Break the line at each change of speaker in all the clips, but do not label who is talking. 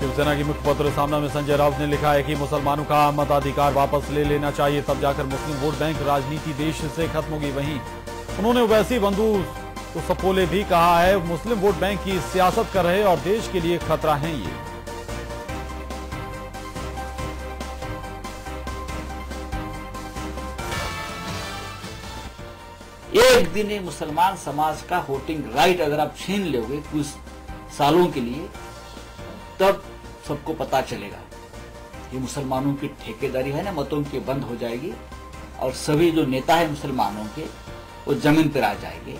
शिवसेना की मुखपत्र सामना में संजय राउत ने लिखा है कि मुसलमानों का मताधिकार वापस ले लेना चाहिए, तब जाकर मुस्लिम वोट बैंक राजनीति देश से खत्म होगी। वहीं उन्होंने ओवैसी बंधु सपोले भी कहा है, मुस्लिम वोट बैंक की सियासत कर रहे और देश के लिए खतरा है ये।
एक दिन ये मुसलमान समाज का वोटिंग राइट अगर आप छीन लोगे कुछ सालों के लिए, तब सबको पता चलेगा ये मुसलमानों की ठेकेदारी है ना, मतों की बंद हो जाएगी और सभी जो नेता है मुसलमानों के वो जमीन पर आ जाएंगे।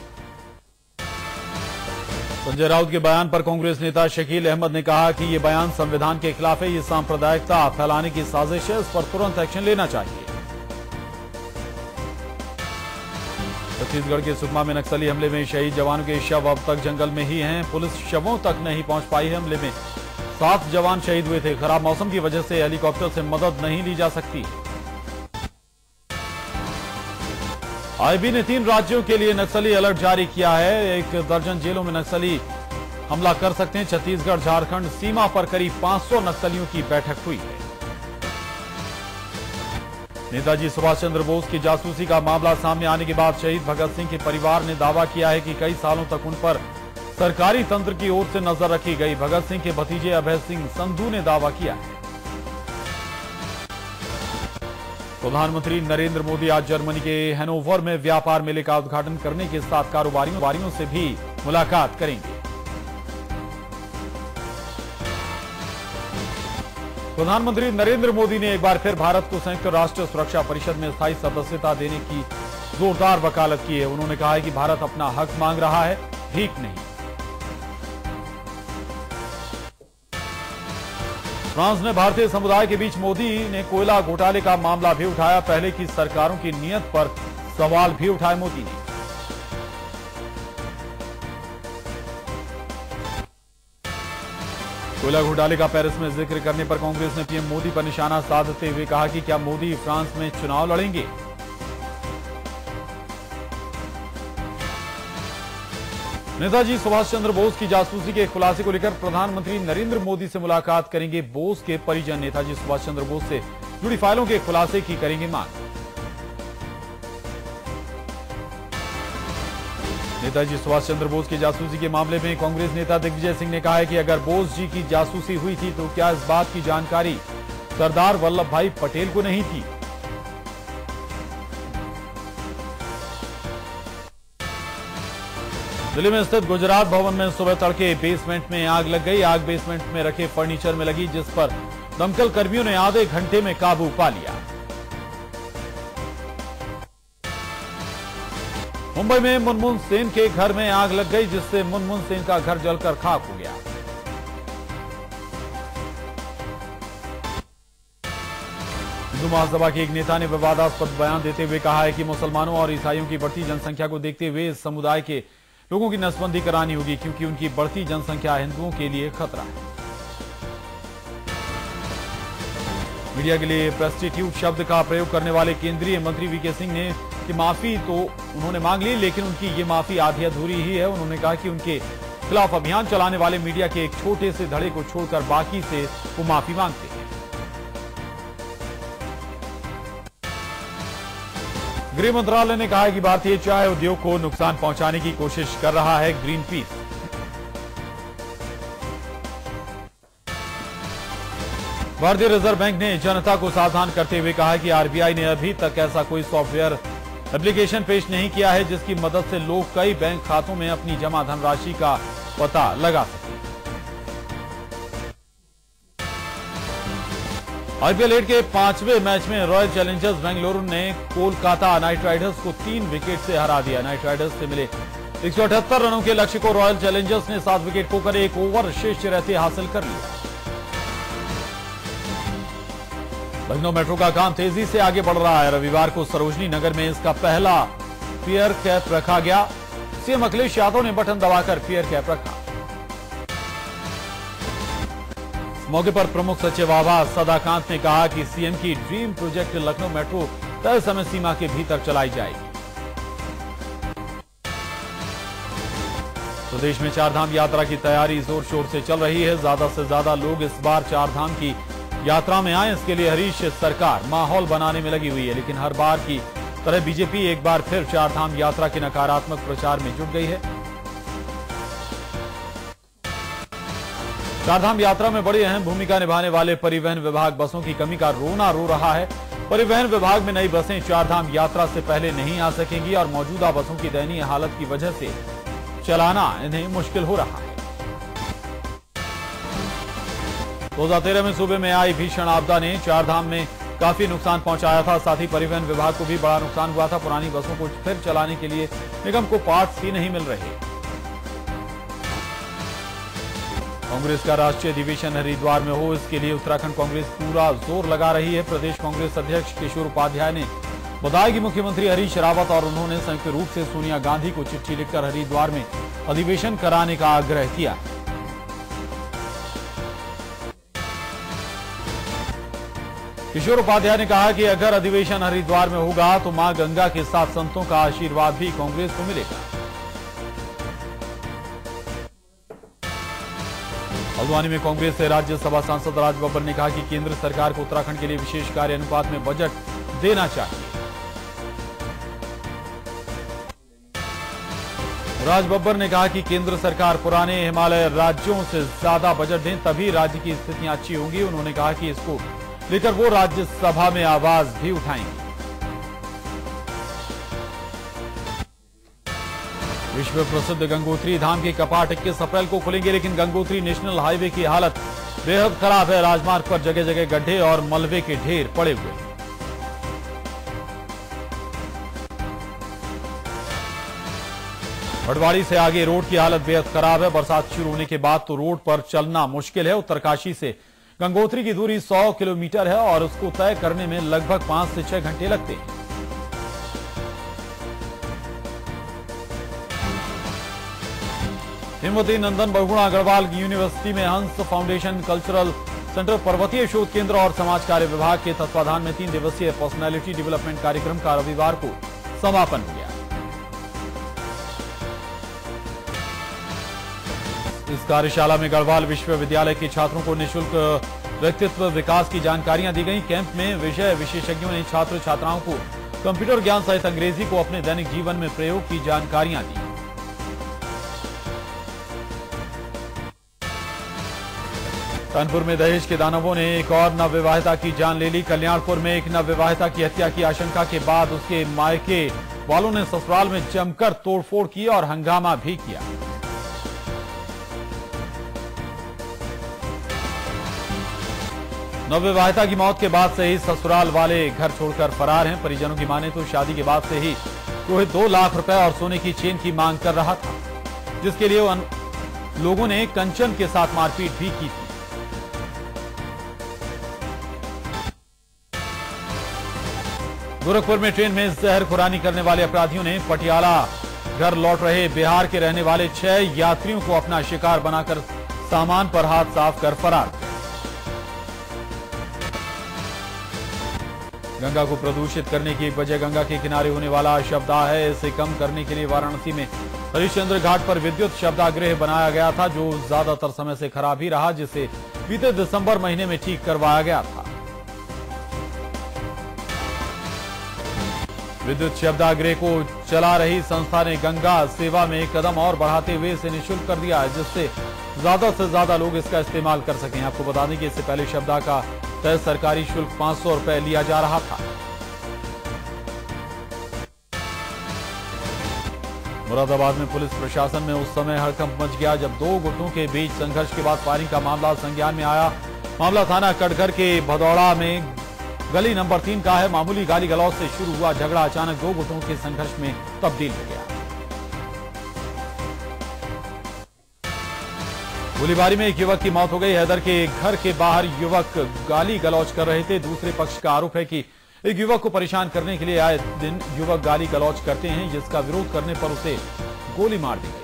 संजय राउत के बयान पर कांग्रेस नेता शकील अहमद ने कहा कि ये बयान संविधान के खिलाफ है, ये सांप्रदायिकता फैलाने की साजिश है, इस पर तुरंत एक्शन लेना चाहिए। छत्तीसगढ़ के सुकमा में नक्सली हमले में शहीद जवानों के शव अब तक जंगल में ही हैं। पुलिस शवों तक नहीं पहुंच पाई है। हमले में 7 जवान शहीद हुए थे। खराब मौसम की वजह से हेलीकॉप्टर से मदद नहीं ली जा सकती। आईबी ने 3 राज्यों के लिए नक्सली अलर्ट जारी किया है। 1 दर्जन जेलों में नक्सली हमला कर सकते हैं। छत्तीसगढ़ झारखंड सीमा पर करीब 500 नक्सलियों की बैठक हुई है। नेताजी सुभाष चंद्र बोस की जासूसी का मामला सामने आने के बाद शहीद भगत सिंह के परिवार ने दावा किया है कि कई सालों तक उन पर सरकारी तंत्र की ओर से नजर रखी गई। भगत सिंह के भतीजे अभय सिंह संधू ने दावा किया है। प्रधानमंत्री नरेंद्र मोदी आज जर्मनी के हैनोवर में व्यापार मेले का उद्घाटन करने के साथ कारोबारियों से भी मुलाकात करेंगे। प्रधानमंत्री नरेंद्र मोदी ने एक बार फिर भारत को संयुक्त राष्ट्र सुरक्षा परिषद में स्थायी सदस्यता देने की जोरदार वकालत की है। उन्होंने कहा है कि भारत अपना हक मांग रहा है, भीख नहीं। फ्रांस ने भारतीय समुदाय के बीच मोदी ने कोयला घोटाले का मामला भी उठाया। पहले की सरकारों की नीयत पर सवाल भी उठाए मोदी ने। कोयला घोटाले का पेरिस में जिक्र करने पर कांग्रेस ने पीएम मोदी पर निशाना साधते हुए कहा कि क्या मोदी फ्रांस में चुनाव लड़ेंगे। नेताजी सुभाष चंद्र बोस की जासूसी के खुलासे को लेकर प्रधानमंत्री नरेंद्र मोदी से मुलाकात करेंगे। बोस के परिजन नेताजी सुभाष चंद्र बोस से जुड़ी फाइलों के खुलासे की करेंगे मांग। नेताजी सुभाष चंद्र बोस की जासूसी के मामले में कांग्रेस नेता दिग्विजय सिंह ने कहा है कि अगर बोस जी की जासूसी हुई थी तो क्या इस बात की जानकारी सरदार वल्लभ भाई पटेल को नहीं थी। दिल्ली में स्थित गुजरात भवन में सुबह तड़के बेसमेंट में आग लग गई। आग बेसमेंट में रखे फर्नीचर में लगी, जिस पर दमकल कर्मियों ने आधे घंटे में काबू पा लिया। मुंबई में मुनमुन सेन के घर में आग लग गई, जिससे मुनमुन सेन का घर जलकर खाक हो गया। हिंदू महासभा के एक नेता ने विवादास्पद बयान देते हुए कहा है कि मुसलमानों और ईसाइयों की बढ़ती जनसंख्या को देखते हुए इस समुदाय के लोगों की नसबंदी करानी होगी, क्योंकि उनकी बढ़ती जनसंख्या हिंदुओं के लिए खतरा है। मीडिया के लिए प्रोस्टिट्यूट शब्द का प्रयोग करने वाले केंद्रीय मंत्री वीके सिंह ने कि माफी तो उन्होंने मांग ली, लेकिन उनकी ये माफी आधी अधूरी ही है। उन्होंने कहा कि उनके खिलाफ अभियान चलाने वाले मीडिया के एक छोटे से धड़े को छोड़कर बाकी से वो माफी मांगते हैं। गृह मंत्रालय ने कहा है कि भारतीय चाय उद्योग को नुकसान पहुंचाने की कोशिश कर रहा है ग्रीन पीस। भारतीय रिजर्व बैंक ने जनता को सावधान करते हुए कहा कि आरबीआई ने अभी तक ऐसा कोई सॉफ्टवेयर एप्लीकेशन पेश नहीं किया है जिसकी मदद से लोग कई बैंक खातों में अपनी जमा धनराशि का पता लगा सकें। आईपीएल 8 के 5वें मैच में रॉयल चैलेंजर्स बेंगलुरु ने कोलकाता नाइट राइडर्स को 3 विकेट से हरा दिया। नाइट राइडर्स से मिले 178 रनों के लक्ष्य को रॉयल चैलेंजर्स ने 7 विकेट खोकर 1 ओवर शेष रहते हासिल कर लिया। लखनऊ मेट्रो का काम तेजी से आगे बढ़ रहा है। रविवार को सरोजनी नगर में इसका पहला पियर कैप रखा गया। सीएम अखिलेश यादव ने बटन दबाकर पियर कैप रखा। इस मौके पर प्रमुख सचिव आवास सदाकांत ने कहा कि सीएम की ड्रीम प्रोजेक्ट लखनऊ मेट्रो तय समय सीमा के भीतर चलाई जाएगी। प्रदेश में चारधाम यात्रा की तैयारी जोर शोर से चल रही है। ज्यादा से ज्यादा लोग इस बार चारधाम की यात्रा में आए, इसके लिए हरीश सरकार माहौल बनाने में लगी हुई है। लेकिन हर बार की तरह बीजेपी एक बार फिर चारधाम यात्रा के नकारात्मक प्रचार में जुट गई है। चारधाम यात्रा में बड़ी अहम भूमिका निभाने वाले परिवहन विभाग बसों की कमी का रोना रो रहा है। परिवहन विभाग में नई बसें चारधाम यात्रा से पहले नहीं आ सकेंगी और मौजूदा बसों की दयनीय हालत की वजह से चलाना इन्हें मुश्किल हो रहा है। 2013 में सूबे में आई भीषण आपदा ने चारधाम में काफी नुकसान पहुंचाया था। साथ ही परिवहन विभाग को भी बड़ा नुकसान हुआ था। पुरानी बसों को फिर चलाने के लिए निगम को पार्ट्स ही नहीं मिल रहे। कांग्रेस का राष्ट्रीय अधिवेशन हरिद्वार में हो, इसके लिए उत्तराखंड कांग्रेस पूरा जोर लगा रही है। प्रदेश कांग्रेस अध्यक्ष किशोर उपाध्याय ने बताया कि मुख्यमंत्री हरीश रावत और उन्होंने संयुक्त रूप से सोनिया गांधी को चिट्ठी लिखकर हरिद्वार में अधिवेशन कराने का आग्रह किया। किशोर उपाध्याय ने कहा कि अगर अधिवेशन हरिद्वार में होगा तो मां गंगा के साथ संतों का आशीर्वाद भी कांग्रेस को मिलेगा। हल्द्वानी में कांग्रेस से राज्यसभा सांसद राज बब्बर ने कहा कि केंद्र सरकार को उत्तराखंड के लिए विशेष कार्य अनुपात में बजट देना चाहिए। राज बब्बर ने कहा कि केंद्र सरकार पुराने हिमालय राज्यों से ज्यादा बजट दें, तभी राज्य की स्थितियां अच्छी होंगी। उन्होंने कहा कि इसको लेकर वो राज्यसभा में आवाज भी उठाएंगे। विश्व प्रसिद्ध गंगोत्री धाम के कपाट 21 अप्रैल को खुलेंगे, लेकिन गंगोत्री नेशनल हाईवे की हालत बेहद खराब है। राजमार्ग पर जगह जगह गड्ढे और मलबे के ढेर पड़े हुए हैं। भटवाड़ी से आगे रोड की हालत बेहद खराब है। बरसात शुरू होने के बाद तो रोड पर चलना मुश्किल है। उत्तरकाशी से गंगोत्री की दूरी 100 किलोमीटर है और उसको तय करने में लगभग 5 से 6 घंटे लगते हैं। हिमवती नंदन बहुगुणा अग्रवाल यूनिवर्सिटी में हंस फाउंडेशन कल्चरल सेंटर पर्वतीय शोध केंद्र और समाज कार्य विभाग के तत्वाधान में 3 दिवसीय पर्सनैलिटी डेवलपमेंट कार्यक्रम का रविवार को समापन हो गया। इस कार्यशाला में गढ़वाल विश्वविद्यालय के छात्रों को निःशुल्क व्यक्तित्व विकास की जानकारियां दी गई। कैंप में विषय विशेषज्ञों ने छात्र छात्राओं को कंप्यूटर ज्ञान सहित अंग्रेजी को अपने दैनिक जीवन में प्रयोग की जानकारियां दी। कानपुर में दहेज के दानवों ने एक और नवविवाहिता की जान ले ली। कल्याणपुर में एक नवविवाहिता की हत्या की आशंका के बाद उसके मायके वालों ने ससुराल में जमकर तोड़फोड़ की और हंगामा भी किया। नवविवाहिता की मौत के बाद से ही ससुराल वाले घर छोड़कर फरार हैं। परिजनों की माने तो शादी के बाद से ही रोहित 2 लाख रुपए और सोने की चेन की मांग कर रहा था, जिसके लिए लोगों ने कंचन के साथ मारपीट भी की थी। गोरखपुर में ट्रेन में जहर खुरानी करने वाले अपराधियों ने पटियाला घर लौट रहे बिहार के रहने वाले 6 यात्रियों को अपना शिकार बनाकर सामान पर हाथ साफ कर फरार। गंगा को प्रदूषित करने की एक वजह गंगा के किनारे होने वाला शवदाह है। इसे कम करने के लिए वाराणसी में हरिश्चंद्र घाट पर विद्युत शवदाह बनाया गया था, जो ज्यादातर समय से खराब ही रहा, जिसे बीते दिसंबर महीने में ठीक करवाया गया था। विद्युत शवदाह को चला रही संस्था ने गंगा सेवा में एक कदम और बढ़ाते हुए इसे निःशुल्क कर दिया है, जिससे ज्यादा से ज्यादा लोग इसका इस्तेमाल कर सकें। आपको बता दें कि इससे पहले शवदाह का तय सरकारी शुल्क 500 रुपए लिया जा रहा था। मुरादाबाद में पुलिस प्रशासन में उस समय हड़कंप मच गया जब 2 गुटों के बीच संघर्ष के बाद फायरिंग का मामला संज्ञान में आया। मामला थाना कटघर के भदौड़ा में गली नंबर 3 का है। मामूली गाली गलौज से शुरू हुआ झगड़ा अचानक 2 गुटों के संघर्ष में तब्दील हो गया। गोलीबारी में एक युवक की मौत हो गई। हैदर के घर के बाहर युवक गाली गलौज कर रहे थे। दूसरे पक्ष का आरोप है कि एक युवक को परेशान करने के लिए आए दिन युवक गाली गलौज करते हैं, जिसका विरोध करने पर उसे गोली मार दी गई।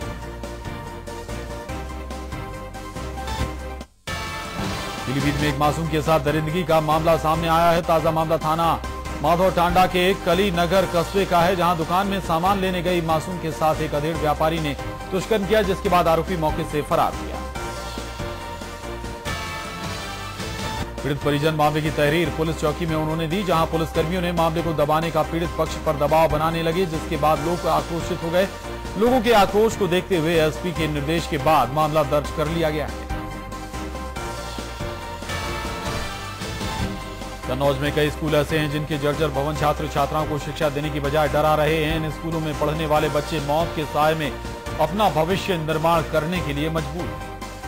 पीलीभीत में एक मासूम के साथ दरिंदगी का मामला सामने आया है। ताजा मामला थाना माधव टांडा के कली नगर कस्बे का है, जहां दुकान में सामान लेने गई मासूम के साथ एक अधेड़ व्यापारी ने दुष्कर्म किया, जिसके बाद आरोपी मौके से फरार हो गया। पीड़ित परिजन मामले की तहरीर पुलिस चौकी में उन्होंने दी, जहां पुलिसकर्मियों ने मामले को दबाने का पीड़ित पक्ष पर दबाव बनाने लगे, जिसके बाद लोग आक्रोशित हो गए। लोगों के आक्रोश को देखते हुए एसपी के निर्देश के बाद मामला दर्ज कर लिया गया है। कन्नौज में कई स्कूल ऐसे हैं जिनके जर्जर भवन छात्र छात्राओं को शिक्षा देने की बजाय डरा रहे हैं। इन स्कूलों में पढ़ने वाले बच्चे मौत के साए में अपना भविष्य निर्माण करने के लिए मजबूर हैं।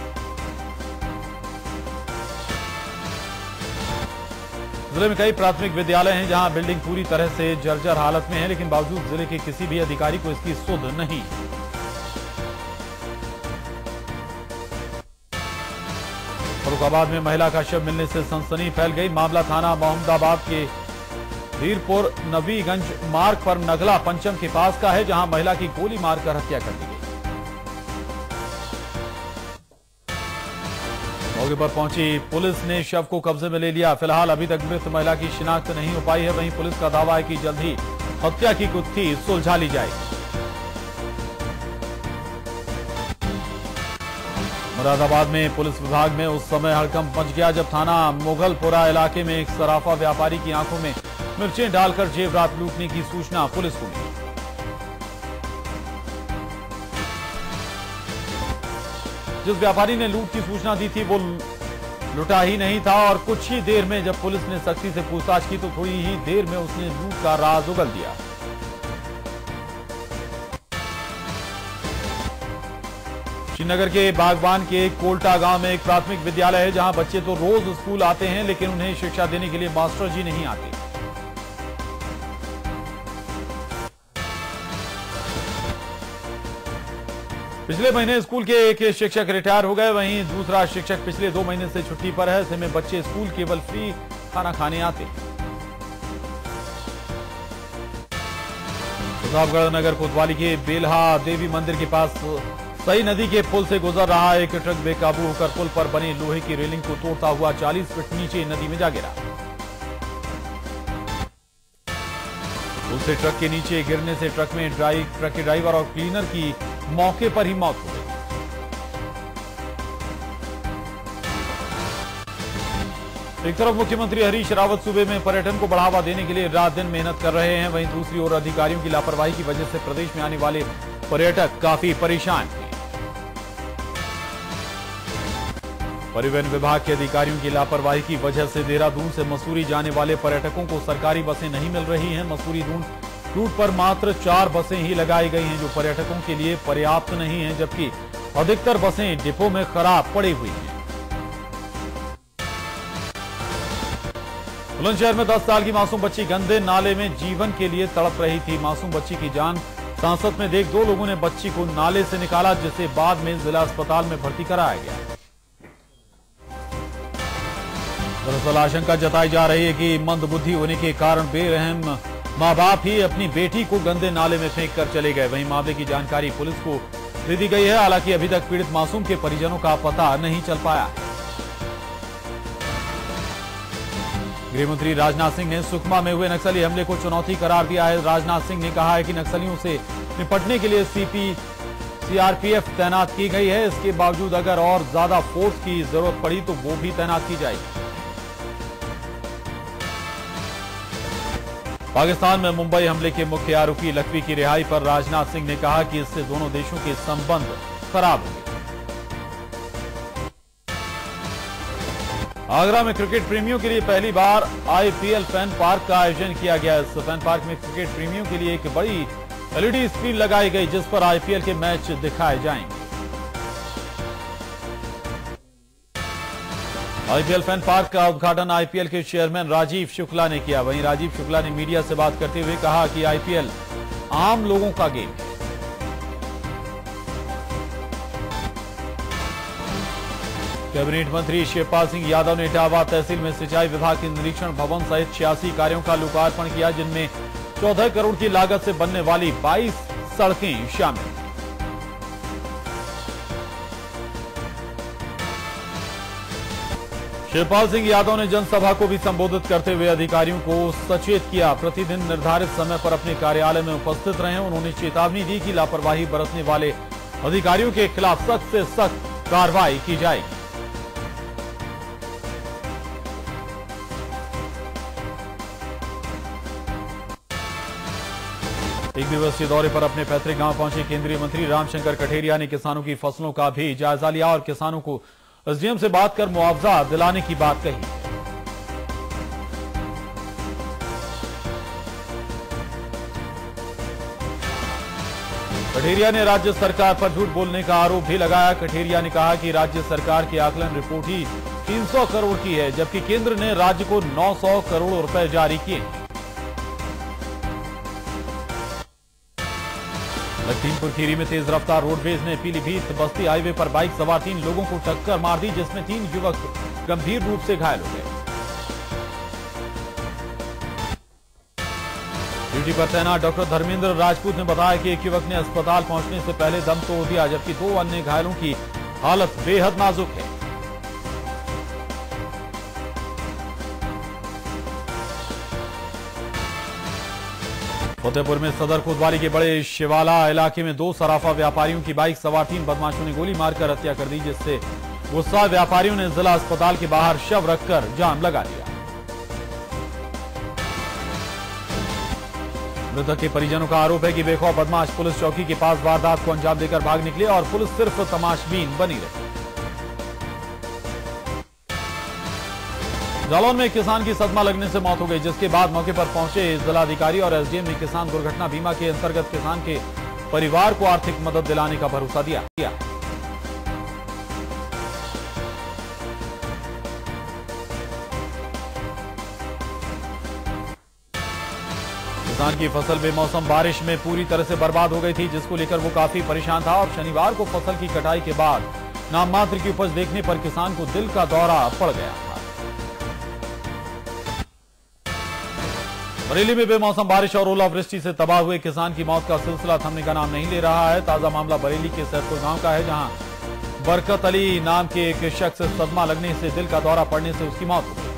जिले में कई प्राथमिक विद्यालय हैं जहां बिल्डिंग पूरी तरह से जर्जर हालत में है, लेकिन बावजूद जिले के किसी भी अधिकारी को इसकी सुध नहीं। फर्रुखाबाद में महिला का शव मिलने से सनसनी फैल गई। मामला थाना मोहम्मदाबाद के धीरपुर नबीगंज मार्ग पर नगला पंचम के पास का है, जहां महिला की गोली मारकर हत्या कर दी गई। मौके पर पहुंची पुलिस ने शव को कब्जे में ले लिया। फिलहाल अभी तक मृत महिला की शिनाख्त नहीं हो पाई है। वहीं पुलिस का दावा है कि जल्द ही हत्या की गुत्थी सुलझा ली जाएगी। मुरादाबाद में पुलिस विभाग में उस समय हड़कंप मच गया जब थाना मुगलपुरा इलाके में एक सराफा व्यापारी की आंखों में मिर्चें डालकर जेवरात लूटने की सूचना पुलिस को मिली। जिस व्यापारी ने लूट की सूचना दी थी वो लुटा ही नहीं था और कुछ ही देर में जब पुलिस ने सख्ती से पूछताछ की तो थोड़ी ही देर में उसने लूट का राज उगल दिया। श्रीनगर के बागबान के कोल्टा गांव में एक प्राथमिक विद्यालय है जहां बच्चे तो रोज स्कूल आते हैं, लेकिन उन्हें शिक्षा देने के लिए मास्टर जी नहीं आते। पिछले महीने स्कूल के एक शिक्षक रिटायर हो गए, वहीं दूसरा शिक्षक पिछले 2 महीने से छुट्टी पर है। ऐसे में बच्चे स्कूल केवल फ्री खाना खाने आते। प्रतापगढ़ नगर कोतवाली के बेल्हा देवी मंदिर के पास सई नदी के पुल से गुजर रहा एक ट्रक बेकाबू होकर पुल पर बनी लोहे की रेलिंग को तोड़ता हुआ 40 फीट नीचे नदी में जा गिरा। पुल से ट्रक के नीचे गिरने से ट्रक के ड्राइवर और क्लीनर की मौके पर ही मौत हो गई। एक तरफ मुख्यमंत्री हरीश रावत सूबे में पर्यटन को बढ़ावा देने के लिए रात दिन मेहनत कर रहे हैं, वहीं दूसरी ओर अधिकारियों की लापरवाही की वजह से प्रदेश में आने वाले पर्यटक काफी परेशान हैं। परिवहन विभाग के अधिकारियों की लापरवाही की वजह से देहरादून से मसूरी जाने वाले पर्यटकों को सरकारी बसें नहीं मिल रही हैं। मसूरी दून रूट पर मात्र 4 बसें ही लगाई गई हैं, जो पर्यटकों के लिए पर्याप्त नहीं है, जबकि अधिकतर बसें डिपो में खराब पड़ी हुई हैं। बुलंदशहर में 10 साल की मासूम बच्ची गंदे नाले में जीवन के लिए तड़प रही थी। मासूम बच्ची की जान सांसत में देख 2 लोगों ने बच्ची को नाले से निकाला, जिसे बाद में जिला अस्पताल में भर्ती कराया गया। दरअसल आशंका जताई जा रही है कि मंदबुद्धि होने के कारण बेरहम मां बाप ही अपनी बेटी को गंदे नाले में फेंक कर चले गए। वहीं मामले की जानकारी पुलिस को दे दी गई है। हालांकि अभी तक पीड़ित मासूम के परिजनों का पता नहीं चल पाया। गृहमंत्री राजनाथ सिंह ने सुकमा में हुए नक्सली हमले को चुनौती करार दिया है। राजनाथ सिंह ने कहा है कि नक्सलियों से निपटने के लिए सीआरपीएफ तैनात की गई है। इसके बावजूद अगर और ज्यादा फोर्स की जरूरत पड़ी तो वो भी तैनात की जाएगी। पाकिस्तान में मुंबई हमले के मुख्य आरोपी लखवी की रिहाई पर राजनाथ सिंह ने कहा कि इससे दोनों देशों के संबंध खराब होंगे। आगरा में क्रिकेट प्रेमियों के लिए पहली बार आईपीएल फैन पार्क का आयोजन किया गया। इस फैन पार्क में क्रिकेट प्रेमियों के लिए एक बड़ी एलईडी स्क्रीन लगाई गई, जिस पर आईपीएल के मैच दिखाए जाएंगे। आईपीएल फैन पार्क का उद्घाटन आईपीएल के चेयरमैन राजीव शुक्ला ने किया। वहीं राजीव शुक्ला ने मीडिया से बात करते हुए कहा कि आईपीएल आम लोगों का गेम है। कैबिनेट मंत्री शिवपाल सिंह यादव ने इटावा तहसील में सिंचाई विभाग के निरीक्षण भवन सहित 86 कार्यों का लोकार्पण किया, जिनमें 14 करोड़ की लागत से बनने वाली 22 सड़कें शामिल। शिवपाल सिंह यादव ने जनसभा को भी संबोधित करते हुए अधिकारियों को सचेत किया, प्रतिदिन निर्धारित समय पर अपने कार्यालय में उपस्थित रहें। उन्होंने चेतावनी दी कि लापरवाही बरतने वाले अधिकारियों के खिलाफ सख्त से सख्त कार्रवाई की जाएगी। एक दिवसीय दौरे पर अपने पैतृक गांव पहुंचे केंद्रीय मंत्री रामशंकर कठेरिया ने किसानों की फसलों का भी जायजा लिया और किसानों को एसडीएम से बात कर मुआवजा दिलाने की बात कही। कठेरिया ने राज्य सरकार पर झूठ बोलने का आरोप भी लगाया। कठेरिया ने कहा कि राज्य सरकार की आकलन रिपोर्ट ही 300 करोड़ की है, जबकि केंद्र ने राज्य को 900 करोड़ रुपए जारी किए। लखीमपुर खीरी में तेज रफ्तार रोडवेज ने पीलीभीत बस्ती हाईवे पर बाइक सवार 3 लोगों को टक्कर मार दी, जिसमें 3 युवक गंभीर रूप से घायल हो गए। ड्यूटी पर तैनात डॉक्टर धर्मेंद्र राजपूत ने बताया कि एक युवक ने अस्पताल पहुंचने से पहले दम तोड़ दिया, जबकि 2 अन्य घायलों की हालत बेहद नाजुक है। फतेहपुर में सदर कोतवाली के बड़े शिवाला इलाके में 2 सराफा व्यापारियों की बाइक सवार 3 बदमाशों ने गोली मारकर हत्या कर दी, जिससे गुस्सा व्यापारियों ने जिला अस्पताल के बाहर शव रखकर जाम लगा दिया। मृतक के परिजनों का आरोप है कि बेखौफ बदमाश पुलिस चौकी के पास वारदात को अंजाम देकर भाग निकले और पुलिस सिर्फ तमाशबीन बनी रही। जालौन में किसान की सदमा लगने से मौत हो गई, जिसके बाद मौके पर पहुंचे जिलाधिकारी और एसडीएम ने किसान दुर्घटना बीमा के अंतर्गत किसान के परिवार को आर्थिक मदद दिलाने का भरोसा दिया। किसान की फसल बेमौसम बारिश में पूरी तरह से बर्बाद हो गई थी, जिसको लेकर वो काफी परेशान था और शनिवार को फसल की कटाई के बाद नाम मात्र की उपज देखने पर किसान को दिल का दौरा पड़ गया था। बरेली में बेमौसम बारिश और ओलावृष्टि से तबाह हुए किसान की मौत का सिलसिला थमने का नाम नहीं ले रहा है। ताजा मामला बरेली के सैदपुर गांव का है, जहां बरकत अली नाम के एक शख्स सदमा लगने से दिल का दौरा पड़ने से उसकी मौत हो गई।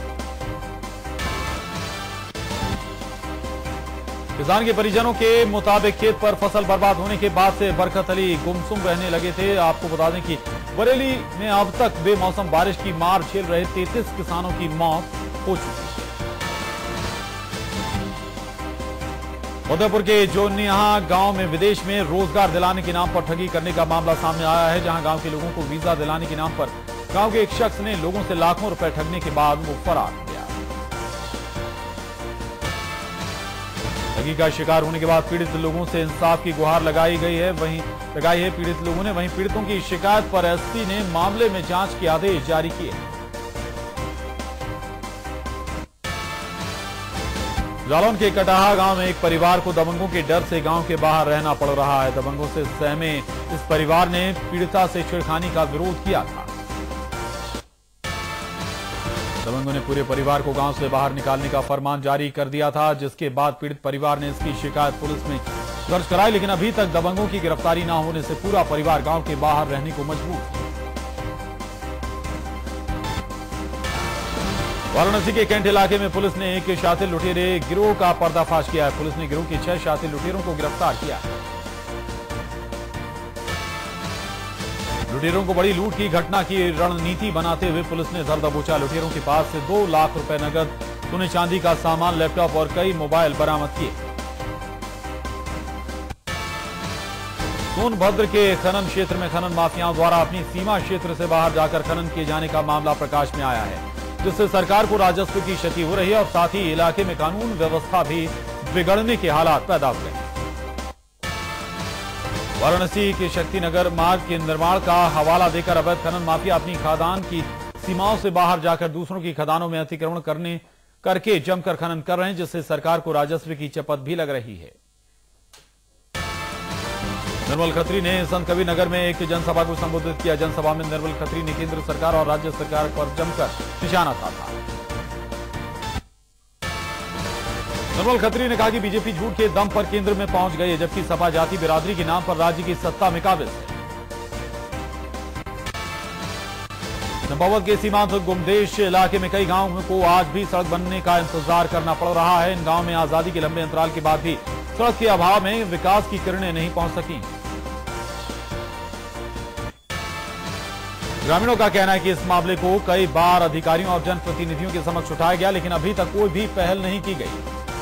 किसान के परिजनों के मुताबिक खेत पर फसल बर्बाद होने के बाद से बरकत अली गुमसुम रहने लगे थे। आपको बता दें कि बरेली में अब तक बेमौसम बारिश की मार झेल रहे 33 किसानों की मौत हो चुकी है। फतेहपुर के जोनिया गांव में विदेश में रोजगार दिलाने के नाम पर ठगी करने का मामला सामने आया है, जहां गांव के लोगों को वीजा दिलाने के नाम पर गांव के एक शख्स ने लोगों से लाखों रुपए ठगने के बाद वो फरार हो गया। ठगी का शिकार होने के बाद पीड़ित लोगों से इंसाफ की गुहार लगाई है पीड़ित लोगों ने। वहीं पीड़ितों की शिकायत पर एसपी ने मामले में जांच के आदेश जारी किए। जालौन के कटाहा गांव में एक परिवार को दबंगों के डर से गांव के बाहर रहना पड़ रहा है। दबंगों से सहमे इस परिवार ने पीड़िता से छेड़खानी का विरोध किया था। दबंगों ने पूरे परिवार को गांव से बाहर निकालने का फरमान जारी कर दिया था, जिसके बाद पीड़ित परिवार ने इसकी शिकायत पुलिस में दर्ज कराई, लेकिन अभी तक दबंगों की गिरफ्तारी न होने से पूरा परिवार गांव के बाहर रहने को मजबूर। वाराणसी के कैंट इलाके में पुलिस ने एक शातिर लुटेरे गिरोह का पर्दाफाश किया है। पुलिस ने गिरोह के 6 शातिर लुटेरों को गिरफ्तार किया। लुटेरों को बड़ी लूट की घटना की रणनीति बनाते हुए पुलिस ने धर दबोचा। लुटेरों के पास से 2 लाख रुपए नगद, सोने चांदी का सामान, लैपटॉप और कई मोबाइल बरामद किए। सोनभद्र के खनन क्षेत्र में खनन माफियाओं द्वारा अपनी सीमा क्षेत्र से बाहर जाकर खनन किए जाने का मामला प्रकाश में आया है, जिससे सरकार को राजस्व की क्षति हो रही है और साथ ही इलाके में कानून व्यवस्था भी बिगड़ने के हालात पैदा हो गए। वाराणसी के शक्तिनगर मार्ग के निर्माण का हवाला देकर अवैध खनन माफिया अपनी खदान की सीमाओं से बाहर जाकर दूसरों की खदानों में अतिक्रमण करके जमकर खनन कर रहे हैं, जिससे सरकार को राजस्व की चपत भी लग रही है। निर्मल खत्री ने संत कबीर नगर में एक जनसभा को संबोधित किया। जनसभा में निर्मल खत्री ने केंद्र सरकार और राज्य सरकार पर जमकर निशाना साधा। निर्मल खत्री ने कहा कि बीजेपी झूठ के दम पर केंद्र में पहुंच गई है, जबकि सपा जाति बिरादरी के नाम पर राज्य की सत्ता में काबिज है। चंपावत के सीमांत गुमदेश इलाके में कई गांवों को आज भी सड़क बनने का इंतजार करना पड़ रहा है। इन गांव में आजादी के लंबे अंतराल के बाद भी सड़क के अभाव में विकास की किरणें नहीं पहुंच सकी। ग्रामीणों का कहना है कि इस मामले को कई बार अधिकारियों और जनप्रतिनिधियों के समक्ष उठाया गया, लेकिन अभी तक कोई भी पहल नहीं की गई।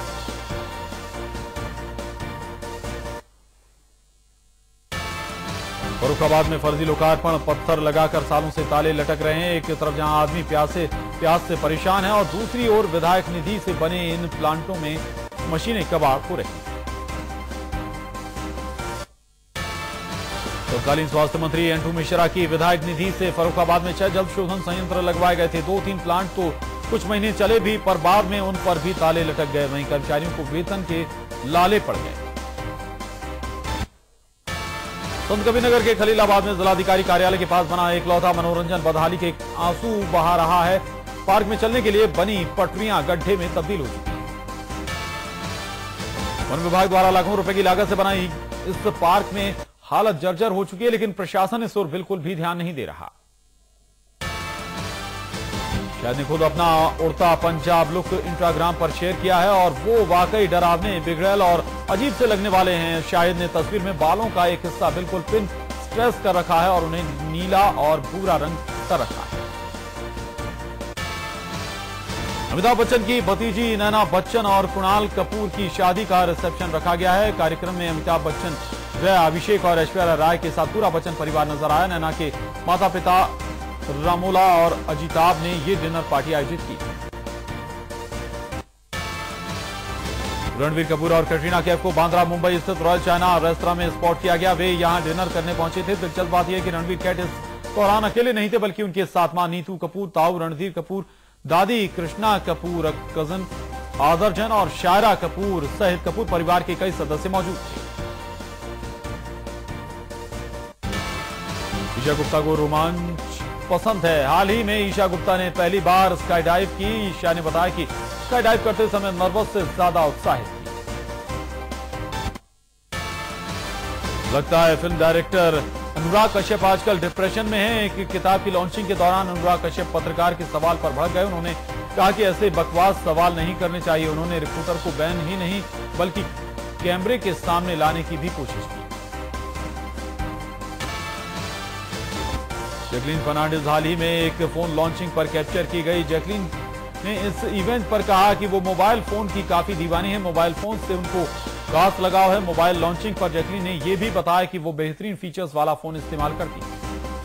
फर्रुखाबाद में फर्जी लोकार्पण पत्थर लगाकर सालों से ताले लटक रहे हैं। एक तरफ जहां आदमी प्यास से परेशान है और दूसरी ओर विधायक निधि से बने इन प्लांटों में मशीनें कबाड़ हो रही हैं। तत्कालीन स्वास्थ्य मंत्री एंटू मिश्रा की विधायक निधि से फर्रुखाबाद में 6 जल शोधन संयंत्र लगवाए गए थे। 2-3 प्लांट तो कुछ महीने चले भी, पर बाद में उन पर भी ताले लटक गए। वहीं कर्मचारियों को वेतन के लाले पड़ गए। संतकबीरनगर के खलीलाबाद में जिलाधिकारी कार्यालय के पास बना एकलौता मनोरंजन बदहाली के आंसू बहा रहा है। पार्क में चलने के लिए बनी पटरियां गड्ढे में तब्दील हो चुकी हैं। वन विभाग द्वारा लाखों रुपए की लागत से बनाई इस पार्क में हालत जर्जर हो चुकी है, लेकिन प्रशासन इस ओर बिल्कुल भी ध्यान नहीं दे रहा। शायद ने खुद अपना उड़ता पंजाब लुक इंस्टाग्राम पर शेयर किया है और वो वाकई डरावने, बिगड़ैल और अजीब से लगने वाले हैं। शाहिद ने तस्वीर में बालों का एक हिस्सा बिल्कुल पिन स्ट्रेस कर रखा है और उन्हें नीला और भूरा रंग कर रखा है। अमिताभ बच्चन की भतीजी नैना बच्चन और कुणाल कपूर की शादी का रिसेप्शन रखा गया है। कार्यक्रम में अमिताभ बच्चन, जया, अभिषेक और ऐश्वर्या राय के साथ पूरा बच्चन परिवार नजर आया। नैना के माता पिता रामोला और अजिताभ ने ये डिनर पार्टी आयोजित की। रणबीर कपूर और कटरीना कैफ को बांद्रा मुंबई स्थित रॉयल चाइना रेस्तरां में स्पॉट किया गया। वे यहां डिनर करने पहुंचे थे। दिलचस्प बात यह कि रणबीर कैट इस दौरान अकेले नहीं थे, बल्कि उनके साथ मां नीतू कपूर, ताऊ रणधीर कपूर, दादी कृष्णा कपूर, कजन आदर जैन और शायरा कपूर सहित कपूर परिवार के कई सदस्य मौजूद थे। ईशा गुप्ता को रोमांच पसंद है। हाल ही में ईशा गुप्ता ने पहली बार स्काई डाइव की। ईशा ने बताया कि स्काई डाइव करते समय नर्वस से ज्यादा उत्साहित थी। लगता है फिल्म डायरेक्टर अनुराग कश्यप आजकल डिप्रेशन में हैं। एक किताब की लॉन्चिंग के दौरान अनुराग कश्यप पत्रकार के सवाल पर भड़क गए। उन्होंने कहा कि ऐसे बकवास सवाल नहीं करने चाहिए। उन्होंने रिपोर्टर को बैन ही नहीं बल्कि कैमरे के सामने लाने की भी कोशिश की। जैकलीन फर्नांडिस हाल ही में एक फोन लॉन्चिंग पर कैप्चर की गई। जैकलीन ने इस इवेंट पर कहा कि वो मोबाइल फोन की काफी दीवानी है। मोबाइल फोन से उनको खास लगाव है। मोबाइल लॉन्चिंग पर जैकलीन ने यह भी बताया कि वो बेहतरीन फीचर्स वाला फोन इस्तेमाल करती है।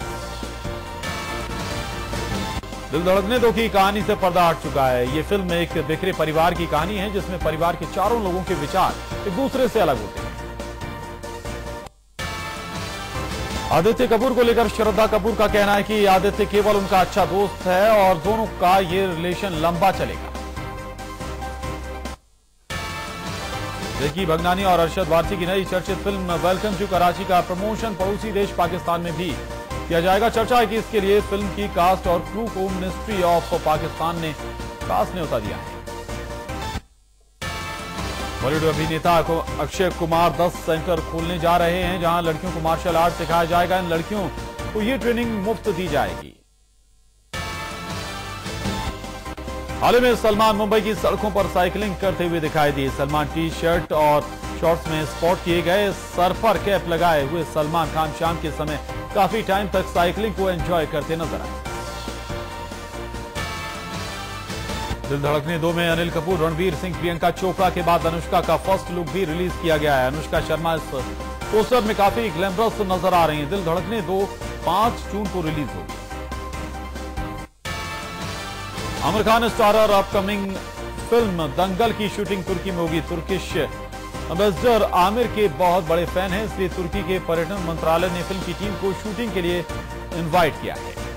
दिल धड़कने दो की कहानी से पर्दा हट चुका है। ये फिल्म एक बिखरे परिवार की कहानी है, जिसमें परिवार के चारों लोगों के विचार एक दूसरे से अलग होते हैं। आदित्य कपूर को लेकर श्रद्धा कपूर का कहना है कि आदित्य केवल उनका अच्छा दोस्त है और दोनों का ये रिलेशन लंबा चलेगा। विकी भगनानी और अरशद वारसी की नई चर्चित फिल्म वेलकम टू कराची का प्रमोशन पड़ोसी देश पाकिस्तान में भी किया जाएगा। चर्चा है कि इसके लिए फिल्म की कास्ट और क्रू को मिनिस्ट्री ऑफ पाकिस्तान ने खास न्योता दिया है। बॉलीवुड अभिनेता अक्षय कुमार 10 सेंटर खोलने जा रहे हैं, जहां लड़कियों को मार्शल आर्ट सिखाया जाएगा। इन लड़कियों को ये ट्रेनिंग मुफ्त दी जाएगी। हाल ही में सलमान मुंबई की सड़कों पर साइकिलिंग करते हुए दिखाई दिए। सलमान टी शर्ट और शॉर्ट्स में स्पॉट किए गए। सर पर कैप लगाए हुए सलमान खान शाम के समय काफी टाइम तक साइकिलिंग को एंजॉय करते नजर आए। दिल धड़कने 2 में अनिल कपूर, रणवीर सिंह, प्रियंका चोपड़ा के बाद अनुष्का का फर्स्ट लुक भी रिलीज किया गया है। अनुष्का शर्मा इस पोस्टर में काफी ग्लैमरस नजर आ रही हैं। दिल धड़कने 2 5 जून को रिलीज होगी। Aamir Khan starrer upcoming film Dangal की शूटिंग तुर्की में होगी। तुर्किश एम्बेसडर आमिर के बहुत बड़े फैन हैं, इसलिए तुर्की के पर्यटन मंत्रालय ने फिल्म की टीम को शूटिंग के लिए इनवाइट किया है।